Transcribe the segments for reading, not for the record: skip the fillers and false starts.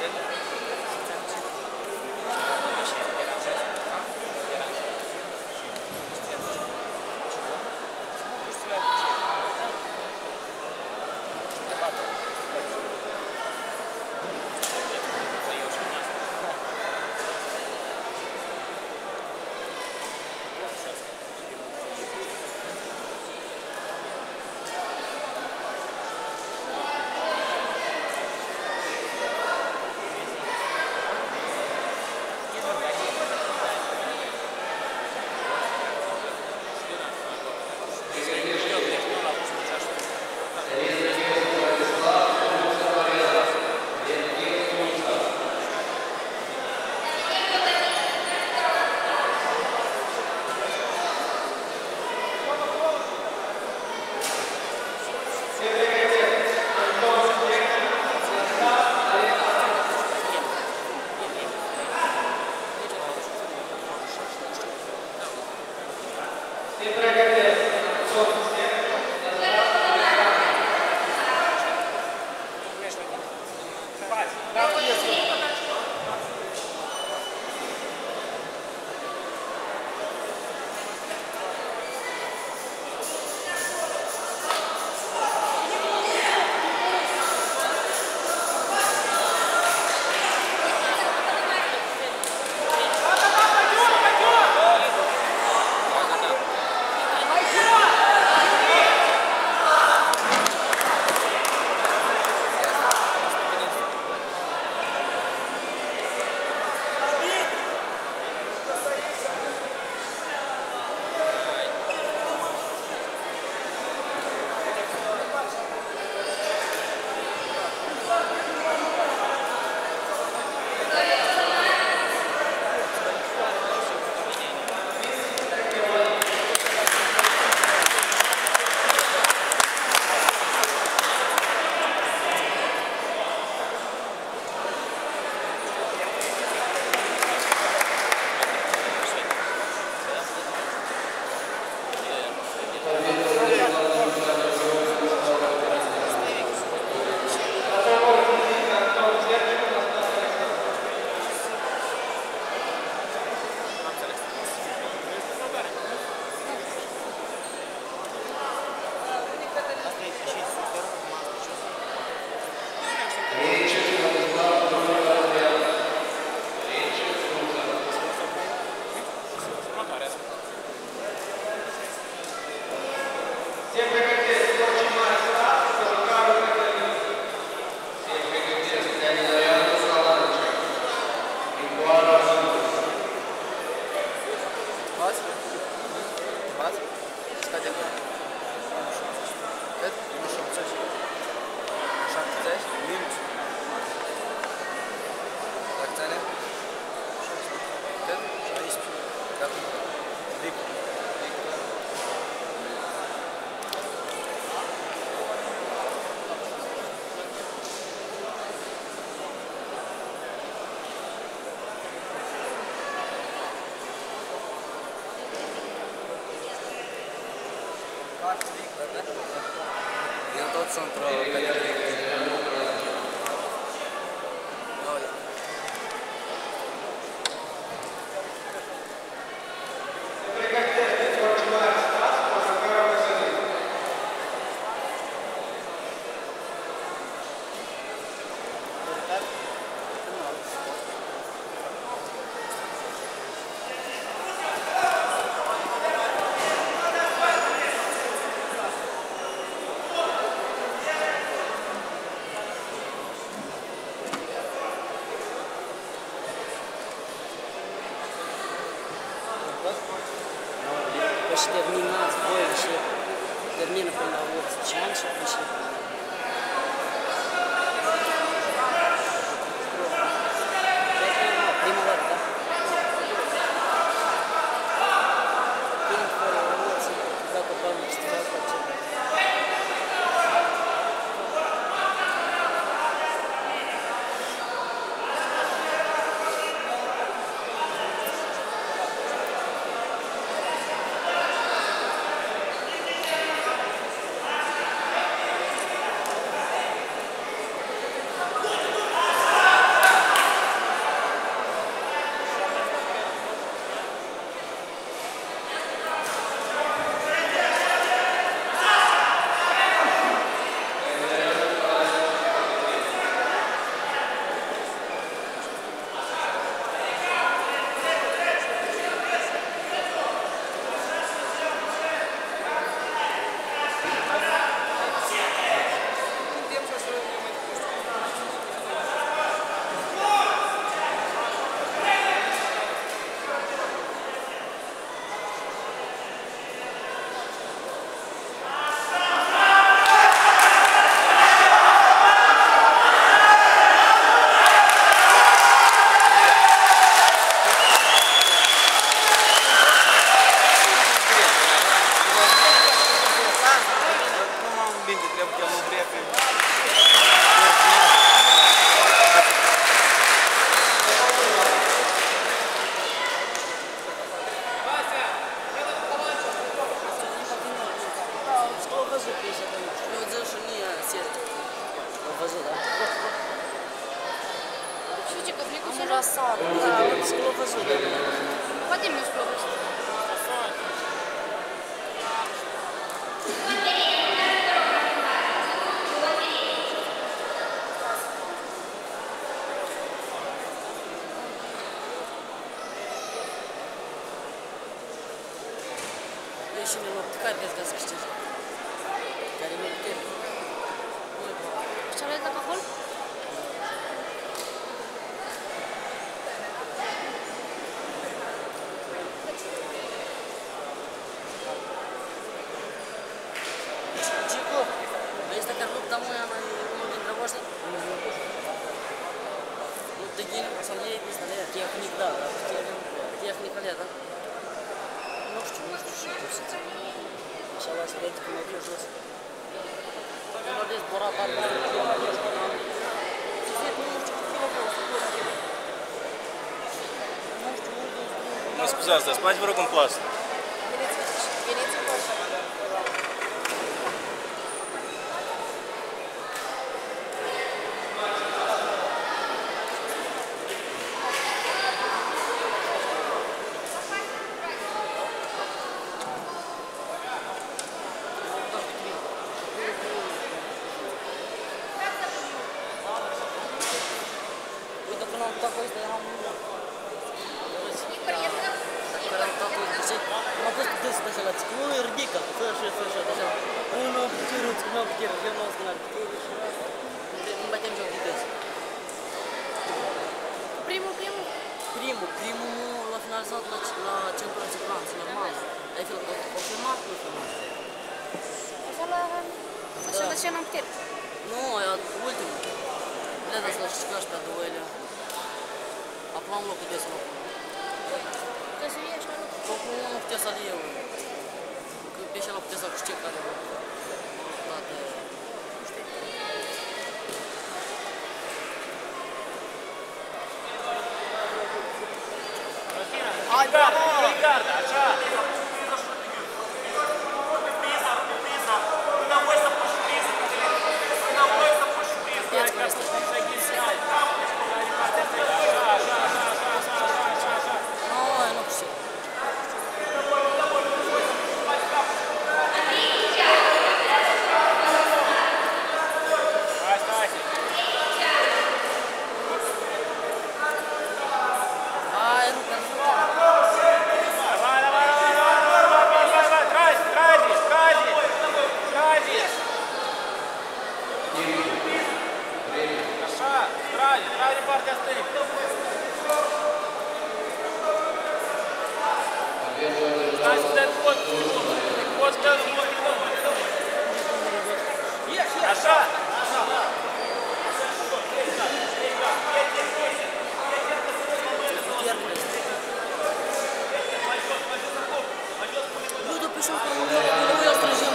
Eu tot sunt într-o categorie. Și terminați voi și termină până la 80 ani și prășit. Prima dată, da? Când fără emoții, dacă palmă și te fac ceva. Am deja sară, s-l-a văzut. Poate mi-a s-l-a văzut. Ieși în loc, care crezi că să câștigi? Care mi-e putere? Și ce-a dat acolo? Cico, ăsta care luptă amuia unul dintre voștri? Luptă ghini, o să-l iei ăsta de aia, tehnic, da, dar tehnic alea, da? Nu știu și cum să zic. Așa la silență cum merg eu jos. Nu vedeți borat alea, nu știu cum am. Și zic, nu știu cum a fost, nu știu unde e drumul. Mă scuzați, dar spați, vă rog, în plasă. Veniți în coșă. Uite, când am dat cu ăsta, eram unul. Care am dat cu ăsta, zice, m-am pus cu dânsul așa la țică, ui, ridică, fă așa, așa. Unul n-am putere, nu am putere, eu n-am să n-am putere și nu batem joc de dânsul. Primul. Primul l-a finalizat la centrul de siguranță, normal. Ai filmat, nu filmat. Așa la ce n-am putere. Nu, aia ultimul. Le-a dat să-l știgaș pe a două ele. Acum am locul de să locul. Trebuie să ieși la loc. Locul nu putea să-l iau. Că pe așa l-a putea să câștig care toate. Hai, bravo! Ricardo, așa! Nu știu. Hai, nu, pentru Trage partea stângă. Stai să dai pot. Poți că nu poți că nu. Așa. Nu, după și acolo, nu ia strângem.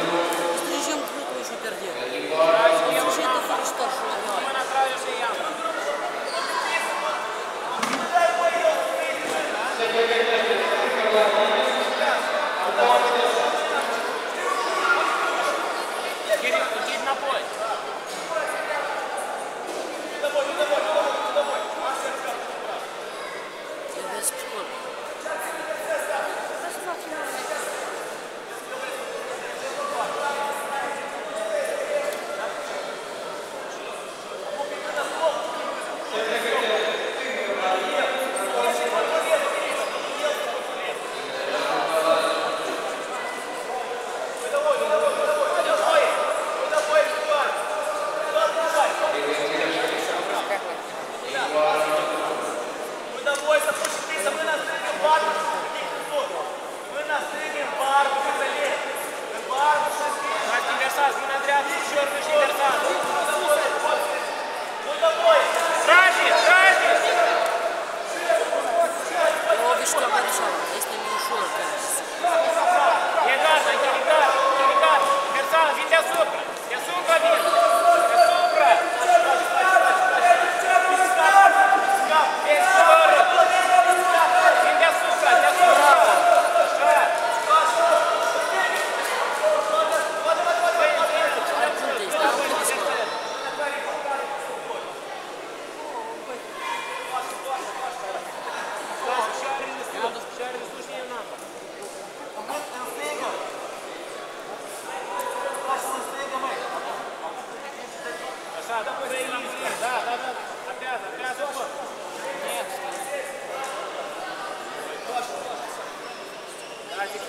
Strângem crutul și pierdem. Strângem de fără ștar și la Mâna trage și ia.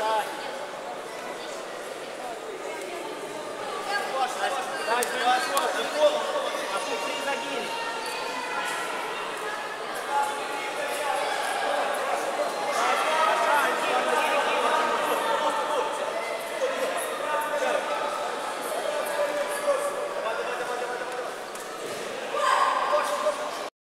Daj, daj, daj, daj, daj, daj, daj, daj, daj, daj, daj, daj,